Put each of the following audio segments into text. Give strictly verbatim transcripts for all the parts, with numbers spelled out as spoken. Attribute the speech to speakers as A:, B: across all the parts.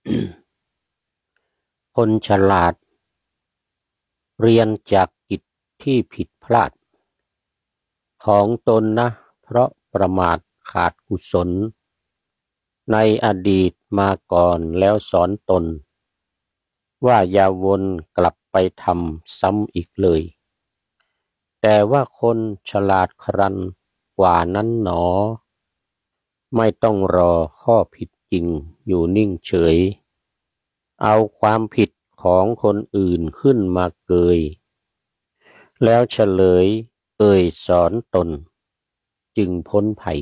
A: คนฉลาดเรียนจากกิจที่ผิดพลาดของตนนะเพราะประมาทขาดกุศลในอดีตมาก่อนแล้วสอนตนว่าอย่าวนกลับไปทำซ้ำอีกเลยแต่ว่าคนฉลาดครันกว่านั้นหนอไม่ต้องรอข้อผิดจริงอยู่นิ่งเฉยเอาความผิดของคนอื่นขึ้นมาเกยแล้วเฉลยเอ่ยสอนตนจึงพ้นภัย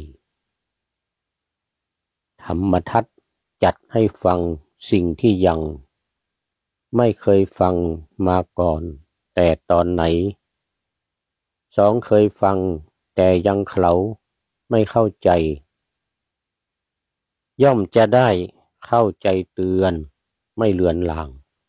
A: ธรรมทัศน์จัดให้ฟังสิ่งที่ยังไม่เคยฟังมาก่อนแต่ตอนไหนสองเคยฟังแต่ยังเคลาไม่เข้าใจย่อมจะได้เข้าใจเตือนไม่เลือนลาง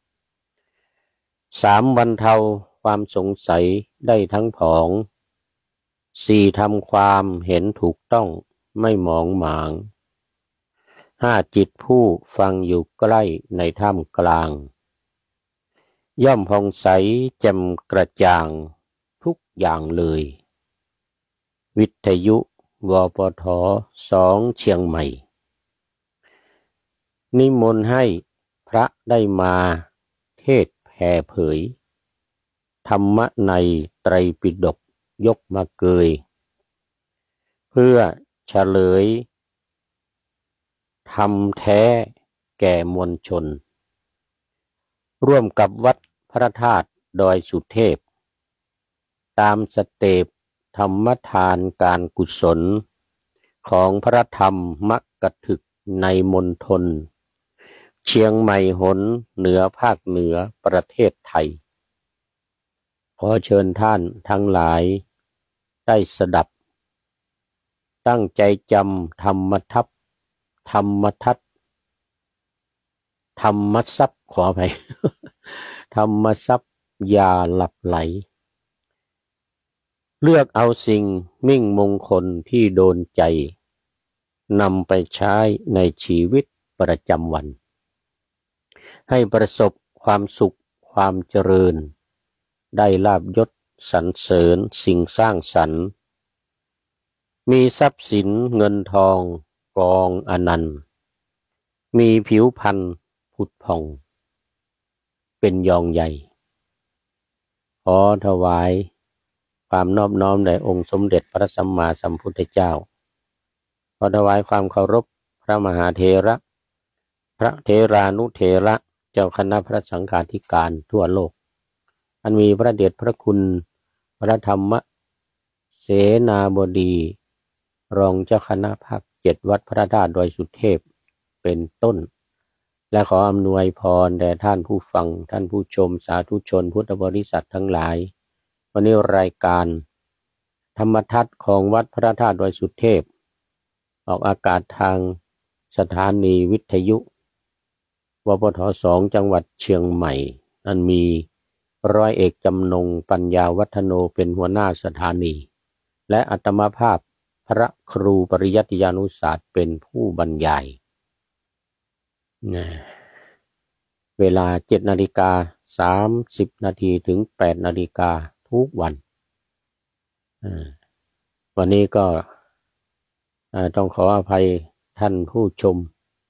A: สามบรรเทาความสงสัยได้ทั้งผองสี่ทำความเห็นถูกต้องไม่หมองหมางห้าจิตผู้ฟังอยู่ใกล้ในท่ามกลางย่อมผ่องใสแจ่มกระจ่างทุกอย่างเลยวิทยุวปทสองเชียงใหม่นิมนต์ให้พระได้มาเทศแผ่เผยธรรมะในไตรปิฎกยกมาเกยเพื่อเฉลยธรรมแท้แก่มวลชนร่วมกับวัดพระธาตุดอยสุเทพตามสเตปธรรมทานการกุศลของพระธรรมมักกถึกในมณฑลเชียงใหม่หนเหนือภาคเหนือประเทศไทยขอเชิญท่านทั้งหลายได้สดับตั้งใจจำธรรมทัพธรรมทัศน์ธรรมทรัพย์ขอไป ธรรมทรัพย์อย่าหลับไหลเลือกเอาสิ่งมิ่งมงคลที่โดนใจนำไปใช้ในชีวิตประจำวันให้ประสบความสุขความเจริญได้ลาภยศสรรเสริญสิ่งสร้างสรรค์มีทรัพย์สินเงินทองกองอนันต์มีผิวพรรณผุดผ่องเป็นยองใหญ่ขอถวายความนอบน้อมแด่องค์สมเด็จพระสัมมาสัมพุทธเจ้าขอถวายความเคารพพระมหาเถระพระเถรานุเถระเจ้าคณะพระสังฆาธิการทั่วโลกอันมีพระเดชพระคุณพระธรรมเสนาบดีรองเจ้าคณะภาคเจ็ดวัดพระธาตุดอยสุเทพเป็นต้นและขออำนวยพรแด่ท่านผู้ฟังท่านผู้ชมสาธุชนพุทธบริษัททั้งหลายวันนี้รายการธรรมทัศน์ของวัดพระธาตุดอยสุเทพออกอากาศทางสถานีวิทยุวปทสองจังหวัดเชียงใหม่อันมีร้อยเอกจำนงปัญญาวัฒโนเป็นหัวหน้าสถานีและอาตมาภาพพระครูปริยัติยานุศาสตร์เป็นผู้บรรยายเวลาเจ็ดนาฬิกาสามสิบนาทีถึงแปดนาฬิกาทุกวันวันนี้ก็ต้องขออภัยท่านผู้ชม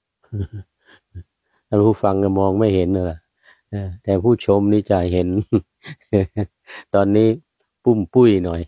A: ท่านผู้ฟังมองไม่เห็นเลยแต่ผู้ชมนี่จะเห็น ตอนนี้ปุ้มปุ้ยหน่อย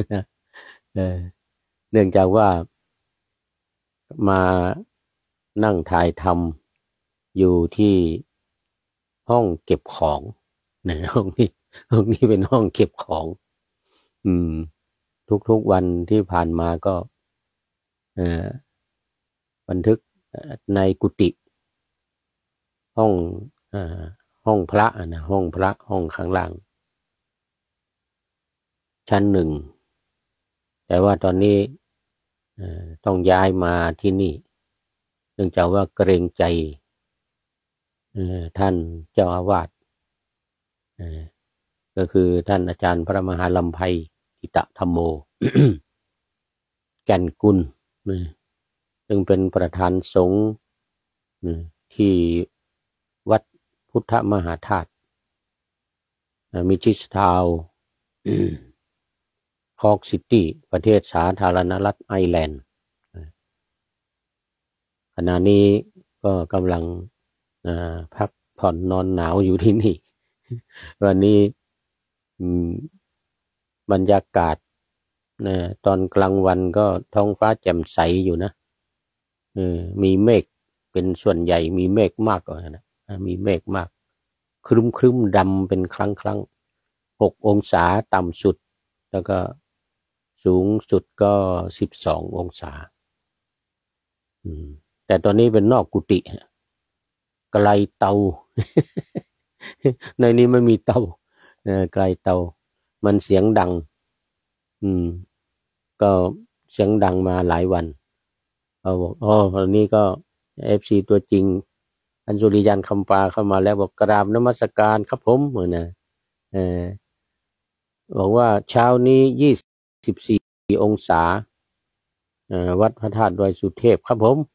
A: เนื่องจากว่ามานั่งถ่ายทำอยู่ที่ห้องเก็บของนะห้องนี้ห้องนี้เป็นห้องเก็บของอืมทุกๆวันที่ผ่านมาก็เอ่อบันทึกในกุฏิห้องเอ่อห้องพระนะห้องพระห้องข้างล่างชั้นหนึ่งแต่ว่าตอนนี้ต้องย้ายมาที่นี่เนื่องจากว่าเกรงใจท่านเจ้าอาวาสก็คือท่านอาจารย์พระมหาลำไพทิตธรรมโม แก่นกุลซึ่งเป็นประธานสงฆ์ที่พุทธมหาธาตุมิชิสทาวคอกซิตี้ประเทศสาธารณรัฐไอร์แลนด์ขณะนี้ก็กำลังพักผ่อนนอนหนาวอยู่ที่นี่วันนี้บรรยากาศนะตอนกลางวันก็ท้องฟ้าแจ่มใสอยู่นะมีเมฆเป็นส่วนใหญ่มีเมฆมากกว่านะมีเมฆมากครึ้มครึ้มดำเป็นครั้งครั้งหกองศาต่ำสุดแล้วก็สูงสุดก็สิบสององศาแต่ตอนนี้เป็นนอกกุฏิไกลเตา ในนี้ไม่มีเตาไกลเตามันเสียงดังอืมก็เสียงดังมาหลายวันเขาบอกอ๋อวันนี้ก็เอฟซีตัวจริงอัญชุริยันคำปาเข้ามาแล้วบอกกราบนมัสการครับผมเหมือนนะเออบอกว่าเช้านี้ยี่สิบสี่องศาวัดพระธาตุดอยสุเทพครับผม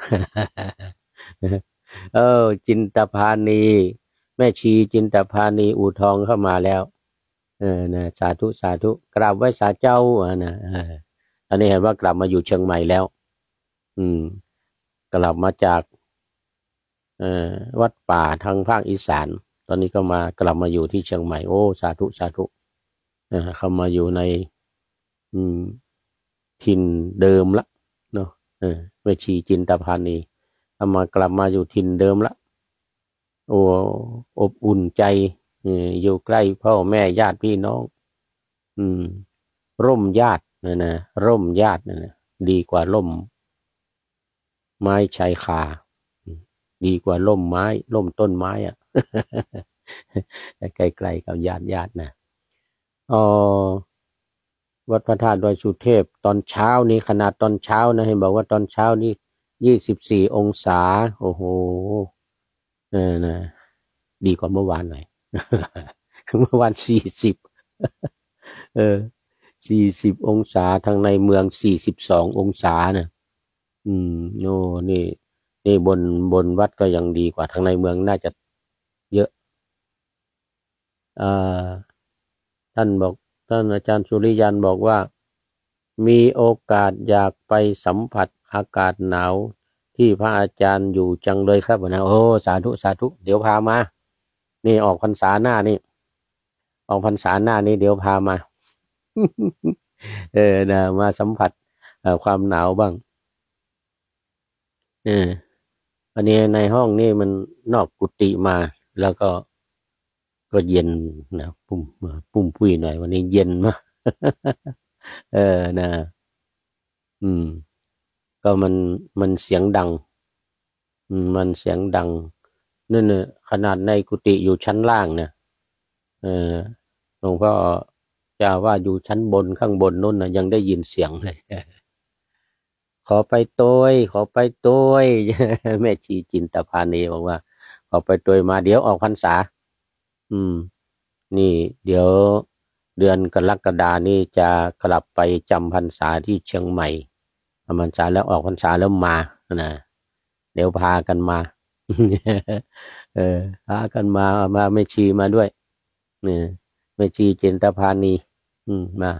A: เออจินตภานีแม่ชีจินตภานีอู่ทองเข้ามาแล้วเออนะสาธุสาธุกราบไหว้สาเจ้าอ่ะนะอันนี้เห็นว่ากลับมาอยู่เชียงใหม่แล้วอืมกลับมาจากเอ่อวัดป่าทางภาคอีสานตอนนี้ก็มากลับมาอยู่ที่เชียงใหม่โอ้สาธุสาธุเออเข้ามาอยู่ในอืมถิ่นเดิมละเนาะเออแม่ชีจินตภานีเข้ามากลับมาอยู่ถิ่นเดิมละโอ้อบอุ่นใจอยู่ใกล้พ่อแม่ญาติพี่น้องอืมร่มญาตินะนะร่มญาตินะนะดีกว่าร่มไม้ชายคาดีกว่าร่มไม้ร่มต้นไม้อ่ะ ใกล้ๆกับญาติญาตินะอ๋อวัดพระธาตุดอยสุเทพตอนเช้านี้ขนาดตอนเช้านะเห็นบอกว่าตอนเช้านี่ยี่สิบสี่องศาโอ้โหเออนะดีกว่าเมื่อวานหน่อย เมื่อวานสี่สิบเออสี่สิบองศาทางในเมืองสี่สิบสององศานะอืมโน่นี่นี่บนบนวัดก็ยังดีกว่าทางในเมืองน่าจะเยอะอ่าท่านบอกท่านอาจารย์สุริยันบอกว่ามีโอกาสอยากไปสัมผัสอากาศหนาวที่พระอาจารย์อยู่จังเลยครับนะโอ้สาธุสาธุเดี๋ยวพามานี่ออกพรรษาหน้านี่ออกพรรษาหน้านี่เดี๋ยวพามา เออนะมาสัมผัสความหนาวบ้างเอออันนี้ในห้องนี่มันนอกกุฏิมาแล้วก็ก็เย็นนะปุ่มปุ่มปุ้ยหน่อยวันนี้เย็นมาก เออนะอืมก็มันมันเสียงดังอืมมันเสียงดังนั่นน่ะขนาดในกุฏิอยู่ชั้นล่างเนี่ยเออหลวงพ่อจะว่าอยู่ชั้นบนข้างบนนู่นนะยังได้ยินเสียงเลย ขอไปตัวขอไปตัว แม่ชีจินตภานีบอกว่าขอไปตัวมาเดี๋ยวออกพรรษาอืมนี่เดี๋ยวเดือนกรกฎานี่จะกลับไปจำพรรษาที่เชียงใหม่จำพรรษาแล้วออกพรรษาแล้วมานะเดี๋ยวพากันมา เออพากันมามาแม่ชีมาด้วยเนี่ยแม่ชีจินตภานีอืมมา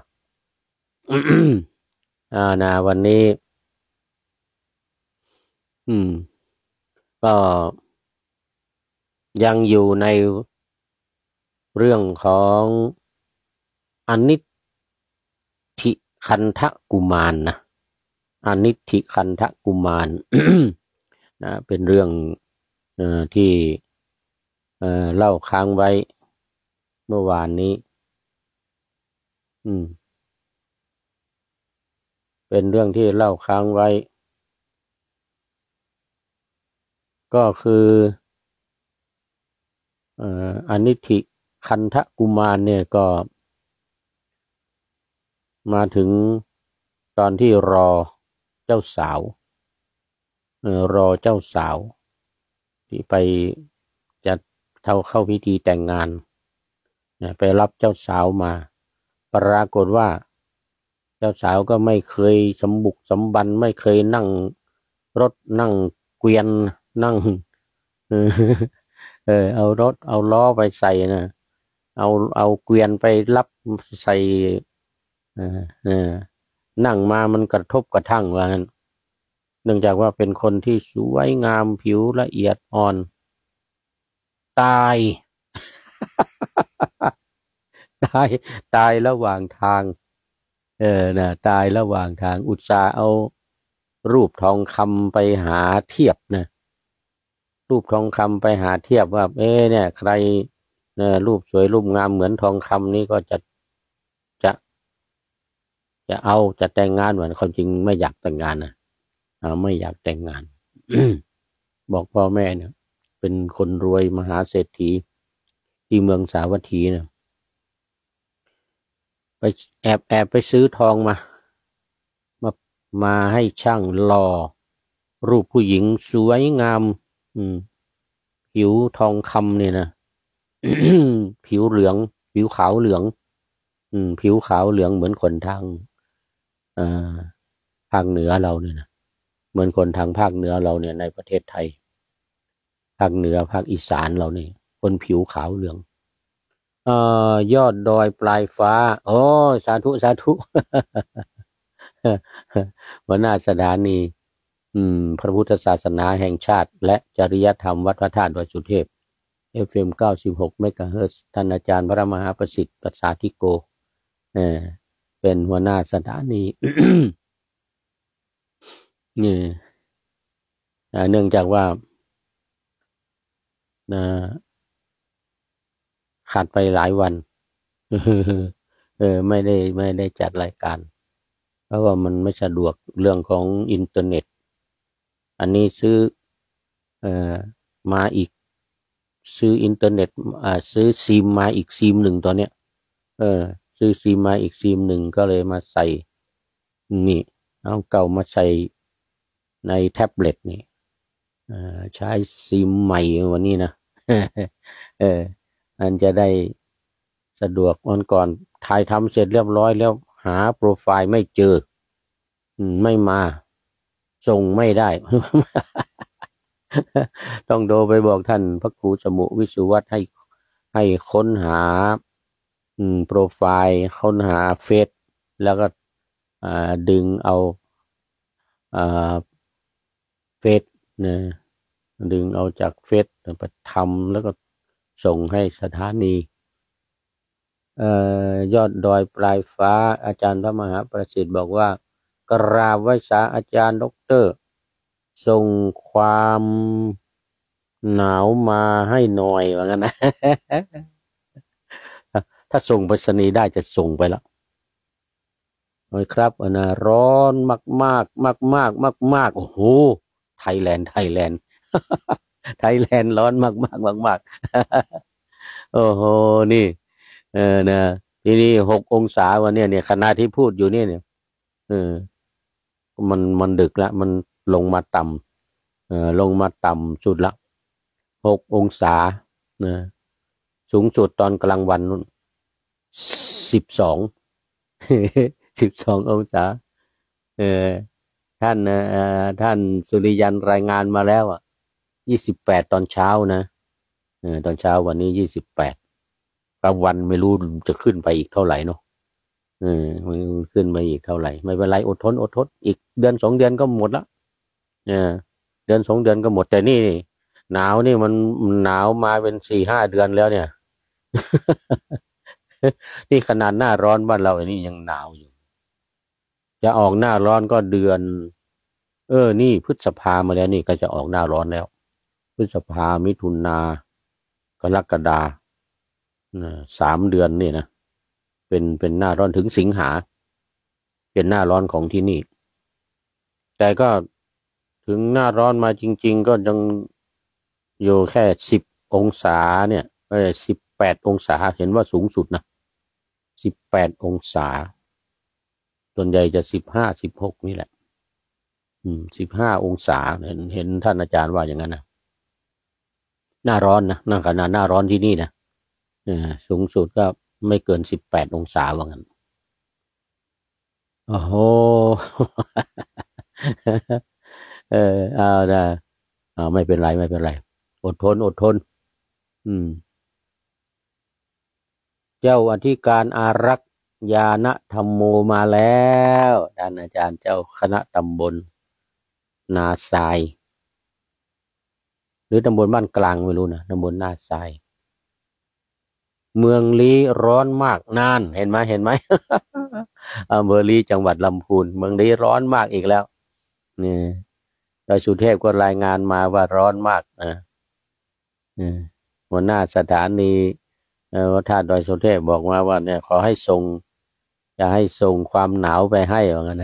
A: อ่านะวันนี้อืมก็ยังอยู่ในเรื่องของอนิจฐิคันทกุมารนะอนิจฐิคันทกุมาร นะเป็นเรื่องเอ่อที่เอ่อเล่าค้างไว้เมื่อวานนี้อืมเป็นเรื่องที่เล่าค้างไว้ก็คือเอ่ออนิจฐิคันทกุมารเนี่ยก็มาถึงตอนที่รอเจ้าสาวเอ่อรอเจ้าสาวที่ไปจะเท่าเข้าพิธีแต่งงานนะไปรับเจ้าสาวมาปรากฏว่าเจ้าสาวก็ไม่เคยสมบุกสมบันไม่เคยนั่งรถนั่งเกวียนนั่งเออเอารถเอาล้อไปใส่นะเอาเอาเกวียนไปรับใส่เออเออนั่งมามันกระทบกระทั่งว่างั้นเนื่องจากว่าเป็นคนที่สวยงามผิวละเอียดอ่อนตายตายตายระหว่างทางเออนะตายระหว่างทางอุตส่าห์เอารูปทองคำไปหาเทียบนะรูปทองคำไปหาเทียบว่าเอ๊ะเนี่ยใครเนี่ยรูปสวยรูปงามเหมือนทองคำนี่ก็จะจะจะเอาจะแต่งงานเหมือนความจริงไม่อยากแต่งงานนะอ่าไม่อยากแต่งงาน บอกพ่อแม่เนี่ยเป็นคนรวยมหาเศรษฐีที่เมืองสาวัตถีเนี่ยไปแอบแอบไปซื้อทองมามามาให้ช่างหล่อรูปผู้หญิงสวยงามอืมผิวทองคำเนี่ยนะ ผิวเหลืองผิวขาวเหลืองอืมผิวขาวเหลืองเหมือนคนทางอ่าภาคเหนือเราเนี่ยนะเหมือนคนทางภาคเหนือเราเนี่ยในประเทศไทยภาคเหนือภาคอีสานเราเนี่ยคนผิวขาวเหลืองเอ่อยอดดอยปลายฟ้าโอ้สาธุสาธุ หัวหน้าสถานีอืมพระพุทธศาสนาแห่งชาติและจริยธรรมวัดพระธาตุดอยสุเทพ เอฟ เอ็ม เก้าสิบหกเมกะเฮิรตซ์ท่านอาจารย์พระมหาประสิทธิ์ประสาธิโกเออเป็นหัวหน้าสถานี นี่อ่าเนื่องจากว่านะขาดไปหลายวัน เออไม่ได้ไม่ได้จัดรายการเพราะว่ามันไม่สะดวกเรื่องของอินเทอร์เน็ตอันนี้ซื้อเอ่อมาอีกซื้ออินเทอร์เน็ตอ่าซื้อซิมมาอีกซิมหนึ่งตอนเนี้ยเออซื้อซิมมาอีกซิมหนึ่งก็เลยมาใส่นี่เอาเก่ามาใส่ในแท็บเล็ตนี่เอ่อใช้ซิมใหม่วันนี้นะ เอออันจะได้สะดวกวันก่อนถ่ายทำเสร็จเรียบร้อยแล้วหาโปรไฟล์ไม่เจออืมไม่มาส่งไม่ได้ ต้องโทรไปบอกท่านพระครูสมุวิสุวัตให้ให้ค้นหาอืมโปรไฟล์ค้นหาเฟซแล้วก็อ่าดึงเอาอ่าเฟซเนี่ยดึงเอาจากเฟซไปทำแล้วก็ส่งให้สถานีเอ่อยอดดอยปลายฟ้าอาจารย์พระมหาประสิทธิ์บอกว่ากราบไหว้สาอาจารย์ด็อกเตอร์ส่งความหนาวมาให้หน่อยว่างั้นนะ ถ้าส่งไปรษณีย์ได้จะส่งไปแล้วโอ้ยครับอันนะร้อนมากมากมากมากมากมากโอ้โหไทยแลนด์ไทยแลนด์ ไทยแลนด์ร้อนมากมากมากมากโอ้โหนี่เออนะที่นี่หกองศาวันเนี้ยเนี่ยขณะที่พูดอยู่เนี่ยเนี่ยเออมันมันดึกละมันลงมาต่ำเออลงมาต่ำสุดละหกองศานะสูงสุดตอนกลางวันนู่นสิบสอง สิบสององศาเออท่านเอ่อท่านสุริยันรายงานมาแล้วอ่ะยี่สิบแปดตอนเช้านะเออตอนเช้าวันนี้ยี่สิบแปดกลางวันไม่รู้จะขึ้นไปอีกเท่าไหร่เนาะเออมันขึ้นไปอีกเท่าไหร่ไม่เป็นไรอดทนอดทนอีกเดือนสองเดือนก็หมดละเออเดือนสองเดือนก็หมดแต่นี่หนาวนี่มันหนาวมาเป็นสี่ห้าเดือนแล้วเนี่ย นี่ขนาดหน้าร้อนบ้านเราอันนี้ยังหนาวอยู่จะออกหน้าร้อนก็เดือนเออนี่พฤษภามาแล้วนี่ก็จะออกหน้าร้อนแล้วพฤษภามิถุนากรกฎานะสามเดือนนี่นะเป็นเป็นหน้าร้อนถึงสิงหาเป็นหน้าร้อนของที่นี่แต่ก็ถึงหน้าร้อนมาจริงๆก็ยังอยู่แค่สิบองศาเนี่ยเออสิบแปดองศาเห็นว่าสูงสุดนะสิบแปดองศาส่วนใหญ่จะสิบห้าสิบหกนี่แหละอืมสิบห้าองศาเห็นเห็นท่านอาจารย์ว่าอย่างนั้นนะหน้าร้อนนะนั่งขนาดหน้าร้อนที่นี่นะเออสูงสุดก็ไม่เกินสิบแปดองศาว่างั้นโอ้โห เออเอาได้เอาไม่เป็นไรไม่เป็นไรอดทนอดทนอืมเจ้าอธิการอารักษ์ญาณธรรมโมมาแล้วท่านอาจารย์เจ้าคณะตำบลนาทรายหรือตำบลบ้านกลางไม่รู้นะตำบลนาทรายเมืองลี้ร้อนมากนานเห็นไหมเห็นไหม อำเภอลี้จังหวัดลำพูนเมืองลี้ร้อนมากอีกแล้วนี่ดอยสุเทพก็รายงานมาว่าร้อนมากนะนี่หัวหน้าสถานีเอ่อวัดท่าดอยสุเทพบอกมาว่าเนี่ยขอให้ส่งจะให้ส่งความหนาวไปให้ว่างั้นนะ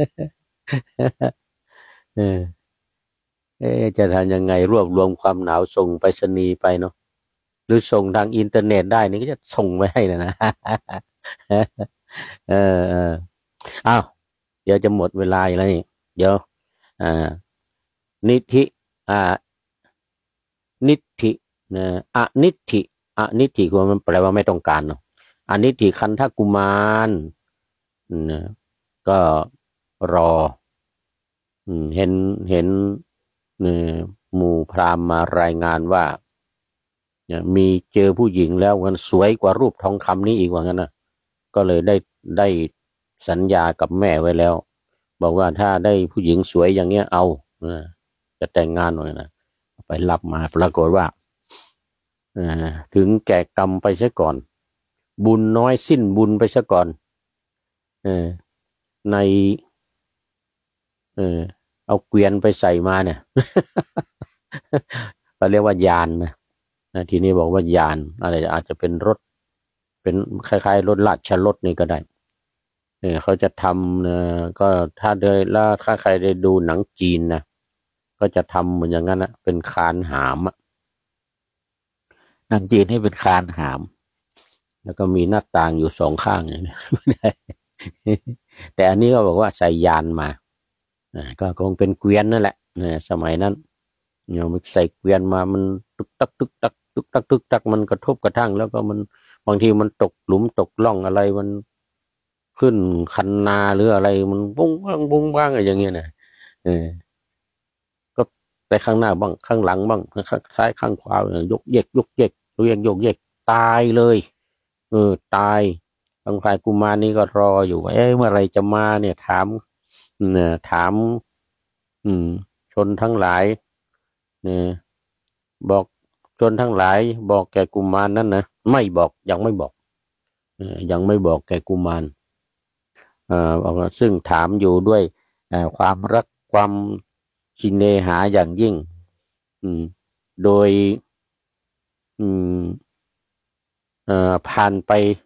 A: เออเอ๊ะจะทำยังไงรวบรวมความหนาวส่งไปรษณีย์ไปเนาะหรือส่งทางอินเทอร์เน็ตได้นี่ก็จะส่งไปให้นะนะ เออเอออ้าวเดี๋ยวจะหมดเวลาอยู่แล้วนี่เดี๋ยวอ่านิธิอ่านิธินะอนิธิอนิธิคือมันแปลว่าไม่ต้องการเนาะอนิธิคันธกุมารนะก็รออืมเห็นเห็นเนี่ยหมู่พราหมณ์มารายงานว่าเนี่ยมีเจอผู้หญิงแล้วมันสวยกว่ารูปทองคำนี้อีกว่างั้นนะก็เลยได้ได้สัญญากับแม่ไว้แล้วบอกว่าถ้าได้ผู้หญิงสวยอย่างเงี้ยเอานะจะแต่งงานหน่อยนะไปรับมาปรากฏว่าอ่าถึงแก่กรรมไปซะก่อนบุญน้อยสิ้นบุญไปซะก่อนเออในเออเอาเกวียนไปใส่มาเนี่ย เขาเรียกว่ายานนะนะทีนี้บอกว่ายานอะไรอาจจะเป็นรถเป็นคล้ายๆรถราชรถนี่ก็ได้เออเขาจะทำนะก็ถ้าเดยแล้วถ้าใครได้ดูหนังจีนนะก็จะทำเหมือนอย่างนั้นนะเป็นคานหามอะหนังจีนให้เป็นคานหามแล้วก็มีหน้าต่างอยู่สองข้างอย่างนี้ แต่อันนี้ก็บอกว่าใส่ยานมาอ่าก็คงเป็นเกวียนนั่นแหละเนี่ยสมัยนั้นเนี่ยมันใส่เกวียนมามันตึกตักตึกตักตึกตักตึกตักมันกระทบกระทั่งแล้วก็มันบางทีมันตกหลุมตกร่องอะไรมันขึ้นคันนาหรืออะไรมันบุ้งบ้างบุ้งบ้างอะไรอย่างเงี้ยนะเออก็ไปข้างหน้าบ้างข้างหลังบ้างข้างซ้ายข้างขวายกเยกยกเยกยกเยกยกเยกตายเลยเออตายบางพายกุมารนี่ก็รออยู่เอ๊ะเมื่อไรจะมาเนี่ยถามเนี่ยถามอืมชนทั้งหลายเนี่ยบอกชนทั้งหลายบอกแก่กุมารนั่นนะไม่บอกยังไม่บอกเออยังไม่บอกแก่กุมารเอ่อบอกว่าซึ่งถามอยู่ด้วยเอ่อความรักความชินเนหาอย่างยิ่งอืมโดยอืมเอ่อผ่านไป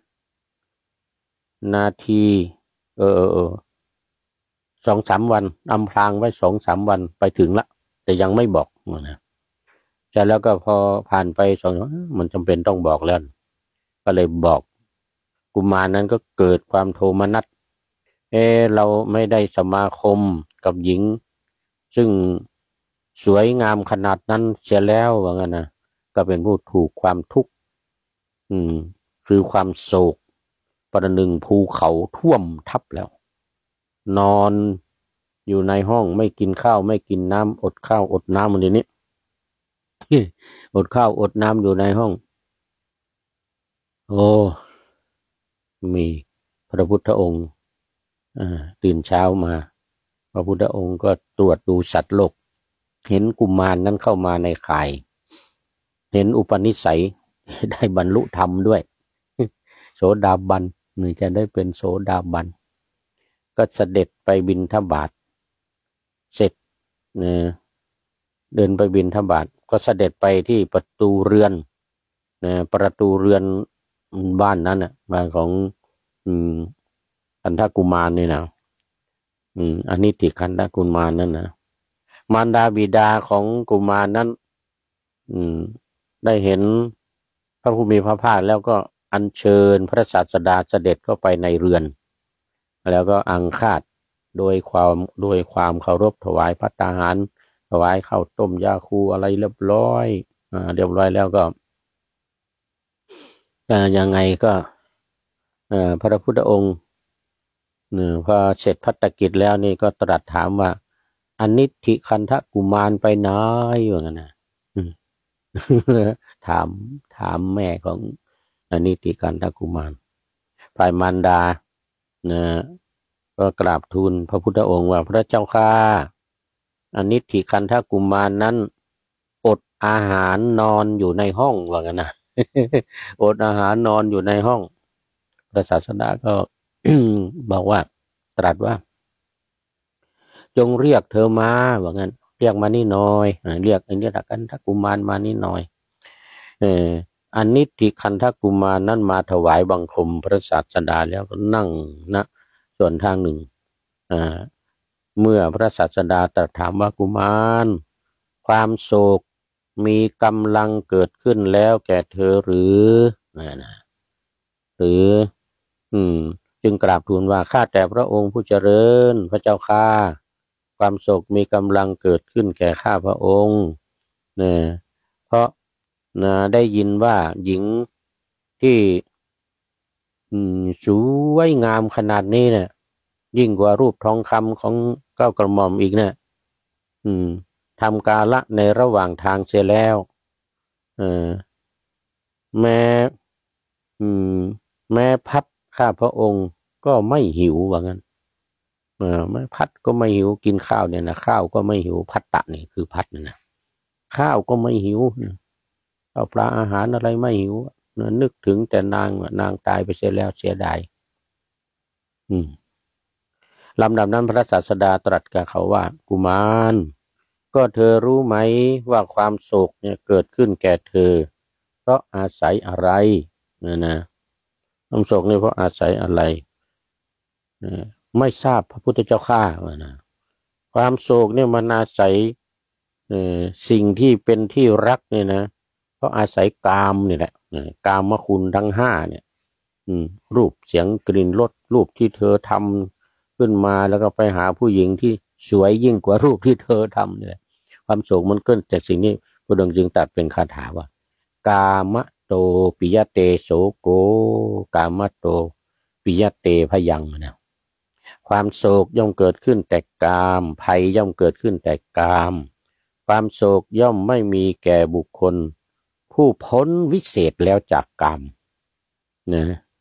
A: นาทีเออเออเออสองสามวันอำพรางไว้สองสามวันไปถึงละแต่ยังไม่บอกนะใช่แล้วก็พอผ่านไปสองมันจำเป็นต้องบอกแล้วก็เลยบอกกุมารนั้นก็เกิดความโทมนัสเออเราไม่ได้สมาคมกับหญิงซึ่งสวยงามขนาดนั้นเสียแล้วว่างั้นนะก็เป็นผู้ถูกความทุกข์อืมคือความโศกประหนึ่งภูเขาท่วมทับแล้วนอนอยู่ในห้องไม่กินข้าวไม่กินน้ำอดข้าวอดน้ำมันเดี๋ยวนี้ อดข้าวอดน้ำอยู่ในห้องโอ้มีพระพุทธองค์อ่าตื่นเช้ามาพระพุทธองค์ก็ตรวจดูสัตว์โลกเห็นกุมารนั้นเข้ามาในข่ายเห็นอุปนิสัยได้บรรลุธรรมด้วยโสดาบันนี่จะได้เป็นโสดาบันก็เสด็จไปบิณฑบาตเสร็จเนี่ยเดินไปบิณฑบาตก็เสด็จไปที่ประตูเรือนนะประตูเรือนบ้านนั้นน่ะบ้านของอืมคันธกุมารนี่นะอืมอนิติคันธกุมารนั่นนะมารดาบิดาของกุมารนั้นอืมได้เห็นพระผู้มีพระภาคแล้วก็อัญเชิญพระศาสดาเสด็จเข้าไปในเรือนแล้วก็อังคาดโดยความโดยความเคารพถวายภัตตาหารถวายข้าวต้มยาคูอะไรเรียบร้อยอ่าเรียบร้อยแล้วก็อ่ายังไงก็เอ่อพระพุทธองค์เนี่ยพอเสร็จภัตตกิจแล้วนี่ก็ตรัสถามว่าอนิธิคันธกุมารไปไหนว่างั้นนะอืมถามถามแม่ของอนิติกันทกุมารฝ่ายมารดานะก็กราบทูลพระพุทธองค์ว่าพระเจ้าข้าอนิติกันทกุมารนั้นอดอาหารนอนอยู่ในห้องว่างั้นนะ อดอาหารนอนอยู่ในห้องพระศาสดาก็ บอกว่าตรัสว่าจงเรียกเธอมาว่างั้นเรียกมานี่หน่อยเรียกอนิติกันทกุมารมานี่หน่อยเอออนิติกันทกุมารนั้นมาถวายบังคมพระศาสดาแล้วก็นั่งณส่วนทางหนึ่งอ่าเมื่อพระศาสดาตรัสถามว่ากุมารความโศกมีกำลังเกิดขึ้นแล้วแก่เธอหรือนะหรืออืมจึงกราบทูลว่าข้าแต่พระองค์ผู้เจริญพระเจ้าข้าความโศกมีกำลังเกิดขึ้นแก่ข้าพระองค์นะเพราะนะได้ยินว่าหญิงที่อืมสวยงามขนาดนี้เนี่ยยิ่งกว่ารูปทองคำของเก้ากระหม่อมอีกเนี่ยอืมทำกาละในระหว่างทางเสียแล้วเออแม้อืมแม้พัดข้าพระองค์ก็ไม่หิวว่างั้นเออแม้พัดก็ไม่หิวกินข้าวเนี่ยนะข้าวก็ไม่หิวพัตตะนี่คือพัดนี่นะข้าวก็ไม่หิวข้าวปลาอาหารอะไรไม่หิวนึกถึงแต่นางนางตายไปเสียแล้วเสียดายอืมลำดับนั้นพระศาสดาตรัสกับเขาว่ากุมารก็เธอรู้ไหมว่าความโศกเนี่ยเกิดขึ้นแก่เธอเพราะอาศัยอะไรนะนะความโศกนี่เพราะอาศัยอะไรนะไม่ทราบพระพุทธเจ้าข้าว่านะความโศกเนี่ยมันอาศัยเอ่อสิ่งที่เป็นที่รักเนี่ยนะเพราะอาศัยกามนี่แหละกามคุณทั้งห้าเนี่ยอืมรูปเสียงกลิ่นรสรูปที่เธอทำขึ้นมาแล้วก็ไปหาผู้หญิงที่สวยยิ่งกว่ารูปที่เธอทำเนี่ยความโศกมันเกิดจากสิ่งนี้พระองค์จึงตรัสเป็นคาถาว่ากามโตปิยเตโสโกกามโตปิยเตพยังนะความโศกย่อมเกิดขึ้นแต่กามภัยย่อมเกิดขึ้นแต่กามความโศกย่อมไม่มีแก่บุคคลผู้พ้นวิเศษแล้วจากกามนะ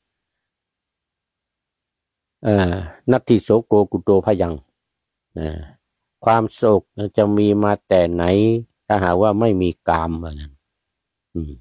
A: เอ่อนัตถิโสโกกุโตพยังนะความโศกจะมีมาแต่ไหนถ้าหากว่าไม่มีกามว่านั้นอืม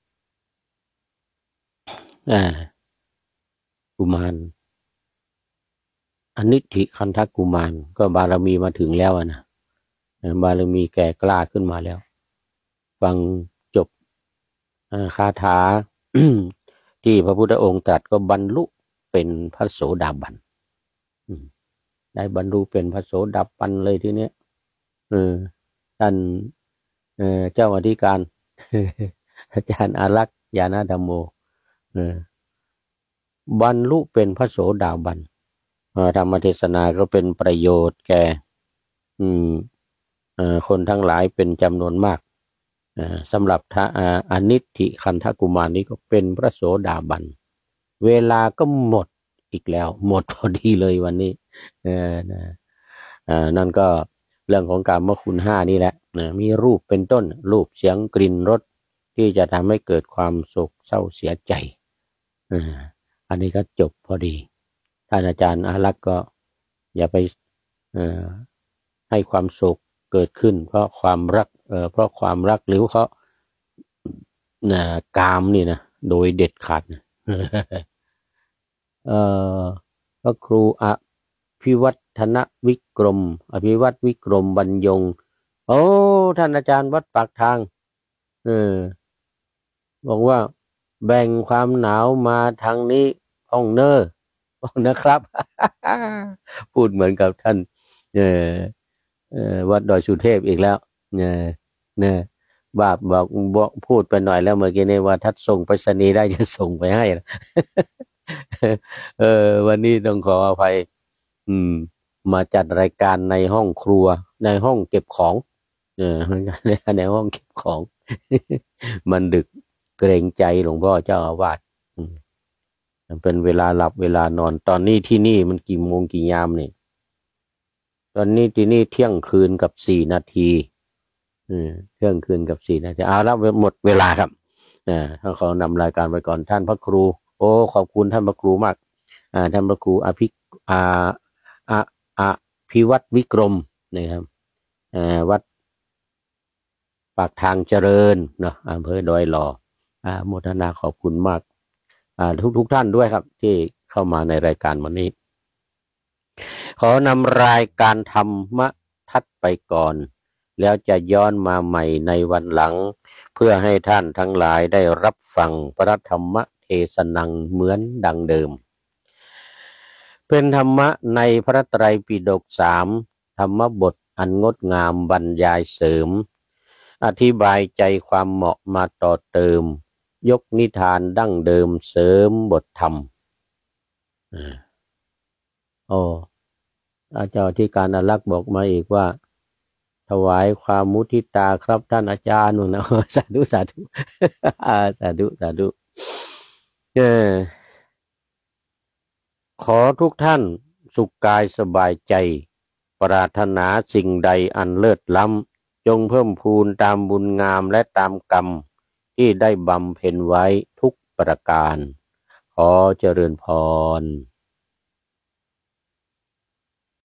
A: อ่ากุมารอนิธิคันธกุมารก็บารมีมาถึงแล้วนะบารมีแก่กล้าขึ้นมาแล้วฟังจบคาถา ที่พระพุทธองค์ตรัสก็บรรลุเป็นพระโสดาบันได้บรรลุเป็นพระโสดาบันเลยทีเนี้ยเออท่านเออเจ้าอธิการ อาจารย์อารักษ์ญาณธรรมโมเออบรรลุเป็นพระโสดาบันธรรมเทศนาก็เป็นประโยชน์แก่อืมคนทั้งหลายเป็นจำนวนมากสำหรับทะอนิจฐิคันธกุมารนี้ก็เป็นพระโสดาบันเวลาก็หมดอีกแล้วหมดพอดีเลยวันนี้เออนะนั่นก็เรื่องของกามคุณห้านี่แหละนะมีรูปเป็นต้นรูปเสียงกลิ่นรสที่จะทำให้เกิดความโศกเศร้าเสียใจอันนี้ก็จบพอดีท่านอาจารย์อารักษ์ก็อย่าไปให้ความโศกเกิดขึ้นเพราะความรักเอ่อเพราะความรักหรือเพราะนะกามนี่นะโดยเด็ดขาดนะเอ่อพระครูอภิวัฒนวิกรมอภิวัตวิกรมบรรยงโอ้ท่านอาจารย์วัดปากทางเออบอกว่าแบ่งความหนาวมาทางนี้ห้องเนอร์นะครับ พูดเหมือนกับท่านเออเออวัดดอยสุเทพอีกแล้วเนี่ยเนี่ยบาปบอกบอกพูดไปหน่อยแล้วเมื่อกี้นี้ว่าถ้าส่งไปรษณีย์ได้จะส่งไปให้นะเออวันนี้ต้องขออภัยอืมมาจัดรายการในห้องครัวในห้องเก็บของเออในห้องเก็บของ มันดึกเกรงใจหลวงพ่อเจ้าอาวาสเป็นเวลาหลับเวลานอนตอนนี้ที่นี่มันกี่โมงกี่ยามนี่ตอนนี้ที่นี่เที่ยงคืนกับสี่นาทีเที่ยงคืนกับสี่นาทีเอาแล้วหมดเวลาครับอ่าท่านขอนำรายการไปก่อนท่านพระครูโอ้ขอบคุณท่านพระครูมากอ่าท่านพระครูอภิอาอาอาภิวัตรวิกรมนะครับอ่าวัดปากทางเจริญเนาะอำเภอดอยหล่ออ่าโมทนาขอบคุณมากอ่าทุกทุกท่านด้วยครับที่เข้ามาในรายการวันนี้ขอนำรายการธรรมะทัดไปก่อนแล้วจะย้อนมาใหม่ในวันหลังเพื่อให้ท่านทั้งหลายได้รับฟังพระธรรมเทศนังเหมือนดังเดิมเป็นธรรมะในพระไตรปิฎกสามธรรมบทอันงดงามบรรยายเสริมอธิบายใจความเหมาะมาต่อเติมยกนิทานดั้งเดิมเสริมบทธรรมโอ้อาจารย์ที่การอารักษ์บอกมาอีกว่าถวายความมุทิตาครับท่านอาจารย์นู่นนะสาธุสาธุสาธุสาธุเออขอทุกท่านสุขกายสบายใจปรารถนาสิ่งใดอันเลิศล้ำจงเพิ่มพูนตามบุญงามและตามกรรมที่ได้บำเพ็ญไว้ทุกประการขอเจริญพร